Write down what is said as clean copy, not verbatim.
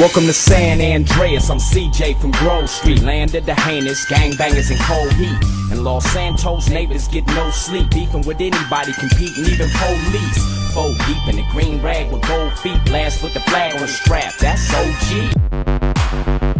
Welcome to San Andreas, I'm CJ from Grove Street. Land of the heinous, gangbangers in cold heat. In Los Santos, neighbors get no sleep. Beefing with anybody, competing, even police. 4 deep in the green rag with gold feet. Blast with the flag on the strap, that's OG.